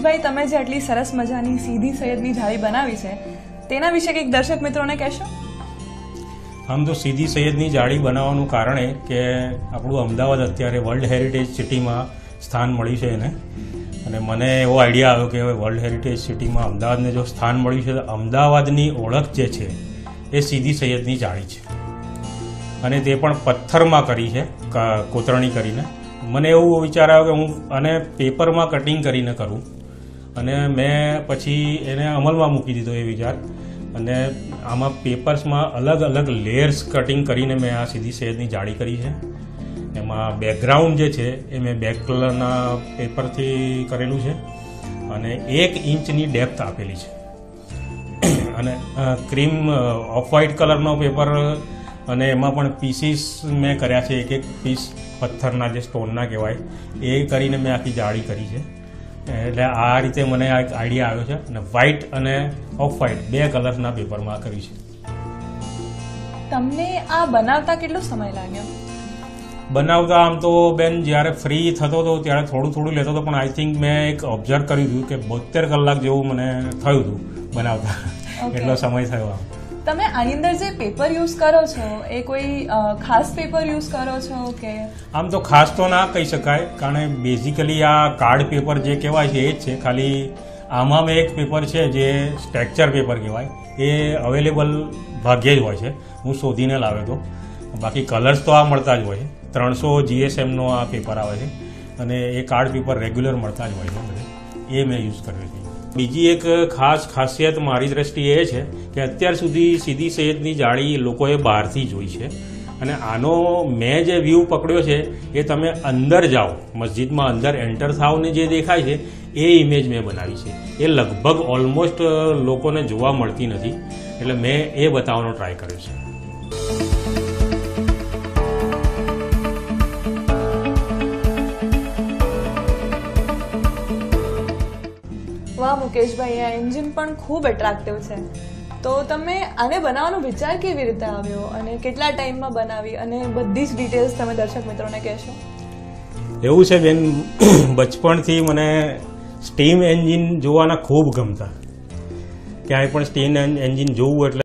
મુકેશભાઈ, તમે જે આટલી સરસ મજાની સીધી સૈયદની જાળી બનાવી છે તેના વિશે કંઈક દર્શક મિત્રોને કહેશો? આમ તો સીધી સૈયદની જાળી બનાવવાનું કારણ એ કે આપણું અમદાવાદ અત્યારે વર્લ્ડ હેરિટેજ સિટીમાં સ્થાન મળ્યું છે એને, અને મને એવો આઈડિયા આવ્યો કે વર્લ્ડ હેરિટેજ સિટીમાં અમદાવાદને જો સ્થાન મળ્યું છે તો અમદાવાદની ઓળખ જે છે એ સીધી સૈયદની જાળી છે, અને તે પણ પથ્થરમાં કરી છે, કોતરણી કરીને. મને એવો વિચાર આવ્યો કે હું આને પેપરમાં કટિંગ કરીને કરું, અને મેં પછી એને અમલમાં મૂકી દીધો એ વિચાર. અને આમાં પેપર્સમાં અલગ અલગ લેયર્સ કટિંગ કરીને મેં આ સીધી સૈયદની જાળી કરી છે. એમાં બેકગ્રાઉન્ડ જે છે એ મેં બેક કલરના પેપરથી કરેલું છે, અને 1 ઇંચની ડેપ્થ આપેલી છે, અને ક્રીમ ઓફ વ્હાઇટ કલરનો પેપર, અને એમાં પણ પીસીસ મેં કર્યા છે, એક પીસ પથ્થરના જે સ્ટોનના કહેવાય એ કરીને મેં આખી જાળી કરી છે. એટલે આ રીતે મને આ એક આઈડિયા આવ્યો છે, અને વ્હાઇટ અને ઓફ વ્હાઇટ 2 કલર્સના પેપરમાં કરી છે. તમને આ બનાવતા કેટલો સમય લાગ્યો? બનાવતા આમ તો બેન જ્યારે ફ્રી થતો હતો ત્યારે થોડું થોડું લેતો હતો, પણ આઈ થિંક મેં એક ઓબ્ઝર્વ કર્યું હતું કે 72 કલાક જેવું મને થયું હતું બનાવતા. એટલો સમય થયો. તમે આની અંદર જે પેપર યુઝ કરો છો એ કોઈ ખાસ પેપર યુઝ કરો છો કે? આમ તો ખાસ તો ના કહી શકાય, કારણ બેઝિકલી આ કાર્ડ પેપર જે કહેવાય છે એ જ છે. ખાલી આમાં મેં એક પેપર છે જે સ્ટ્રક્ચર પેપર કહેવાય, એ અવેલેબલ ભાગ્યે જ હોય છે, હું શોધીને લાવ્યો હતો. બાકી કલર્સ તો આ મળતા જ હોય છે. 300 GSMનો આ પેપર આવે છે, અને એ કાર્ડ પેપર રેગ્યુલર મળતા જ હોય છે બધે, એ મેં યુઝ કર્યો છે. બીજી એક ખાસિયત મારી દ્રષ્ટિએ એ છે કે અત્યાર સુધી સીધી સૈયદની જાળી લોકોએ બહારથી જોઈ છે, અને આનો મેં જે વ્યૂ પકડ્યો છે એ તમે અંદર જાઓ, મસ્જિદમાં અંદર એન્ટર થાવ ને જે દેખાય છે એ ઇમેજ મેં બનાવી છે. એ લગભગ ઓલમોસ્ટ લોકોને જોવા મળતી નથી, એટલે મેં એ બતાવવાનો ટ્રાય કર્યો છે. વાહ મુકેશભાઈ, આ એન્જિન પણ ખૂબ એટ્રેક્ટિવ છે. તો તમે આને બનાવવાનો વિચાર કેવી રીતે આવ્યો અને કેટલા ટાઈમમાં બનાવી, અને બધી જ ડિટેલ્સ તમે દર્શક મિત્રોને કહેશો? એવું છે બેન, બચપણથી મને સ્ટીમ એન્જિન જોવાના ખૂબ ગમતા. ક્યાંય પણ સ્ટીમ એન્જિન જોવું એટલે